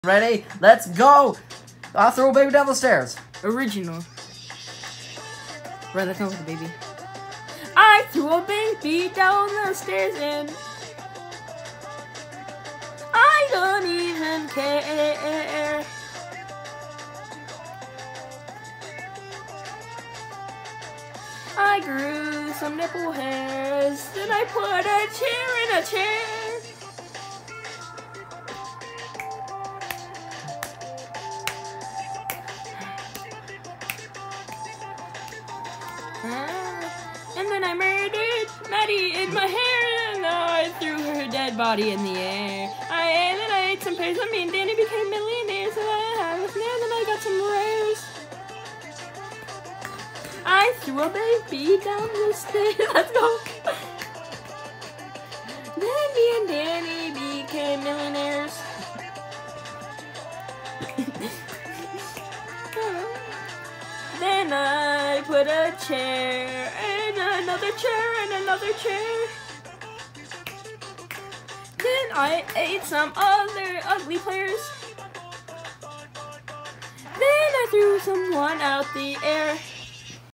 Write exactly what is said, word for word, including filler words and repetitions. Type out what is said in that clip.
Ready? Let's go! I'll throw a baby down the stairs. Original. Rather come with the baby. I threw a baby down the stairs and I don't even care. I grew some nipple hairs, then I put a chair in a chair. And then I murdered Maddie in my hair, and now I threw her dead body in the air. I and then I ate some pears. I mean, Danny became millionaires, and I was there. Then I got some rares. I threw a baby down the stairs. Let's go. Then me and Danny became millionaires. Then I put a chair and another chair and another chair. Then I ate some other ugly players. Then I threw someone out the air.